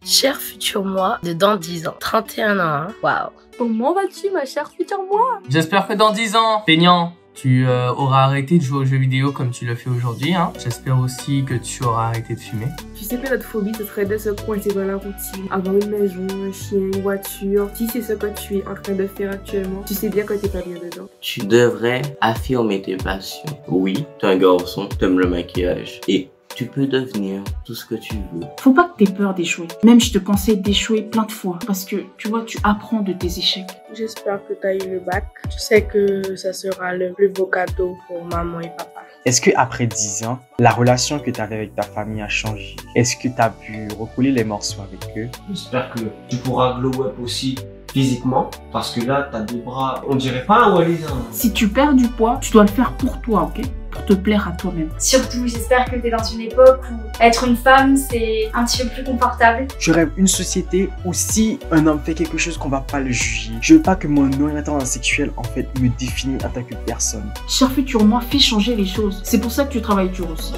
Cher futur moi de dans 10 ans, 31 ans, hein. Waouh. Comment vas-tu, ma chère future moi? J'espère que dans 10 ans, peignant, tu auras arrêté de jouer aux jeux vidéo comme tu le fais aujourd'hui. Hein. J'espère aussi que tu auras arrêté de fumer. Tu sais que notre phobie, ce serait de se coincer dans la routine, avoir une maison, un chien, une voiture. Si c'est ce que tu es en train de faire actuellement, tu sais bien que t'es pas bien dedans. Tu devrais affirmer tes passions. Oui, t'es un garçon, t'aimes le maquillage et tu peux devenir tout ce que tu veux. Faut pas que t'aies peur d'échouer. Même je te conseille d'échouer plein de fois parce que tu vois, tu apprends de tes échecs. J'espère que tu as eu le bac. Je sais que ça sera le plus beau cadeau pour maman et papa. Est-ce qu'après 10 ans, la relation que tu avais avec ta famille a changé? Est-ce que tu as pu recoller les morceaux avec eux? J'espère que tu pourras glow up aussi physiquement, parce que là, t'as des bras, on dirait pas un Wallis. Si tu perds du poids, tu dois le faire pour toi, ok? Pour te plaire à toi-même. Surtout, j'espère que t'es dans une époque où être une femme, c'est un petit peu plus confortable. Je rêve une société où si un homme fait quelque chose qu'on va pas le juger. Je veux pas que mon orientation sexuelle, en fait, me définisse en tant que personne. Cher futur moi, fais changer les choses. C'est pour ça que tu travailles dur aussi.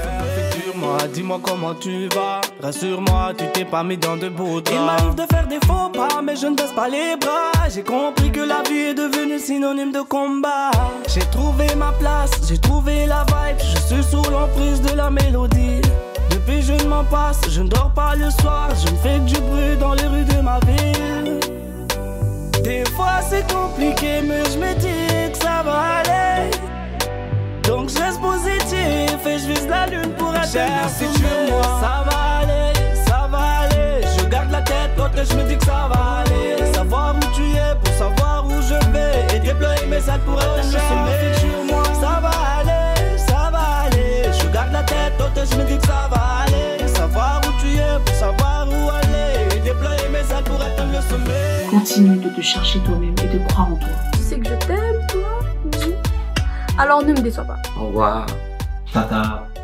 Dis-moi comment tu vas, rassure-moi, tu t'es pas mis dans de beaux draps. Il m'arrive de faire des faux pas, mais je ne baisse pas les bras. J'ai compris que la vie est devenue synonyme de combat. J'ai trouvé ma place, j'ai trouvé la vibe. Je suis sous l'emprise de la mélodie. Depuis je ne m'en passe, je ne dors pas le soir. Je ne fais que du bruit dans les rues de ma ville. Des fois c'est compliqué, mais je me dis que ça va aller. Donc je reste positif et je vise la lune pour atteindre moi. Ça va aller, je garde la tête haute et je me dis que ça va aller. Savoir où tu es pour savoir où je vais et déployer mes ailes pour atteindre le sommet. Ça va aller, je garde la tête haute et je me dis que ça va aller. Savoir où tu es pour savoir où aller et déployer mes ailes pour atteindre le sommet. Continue de te chercher toi-même et de croire en toi. Tu sais que je t'aime, toi? Oui. Alors ne me déçois pas. Au revoir. Tata.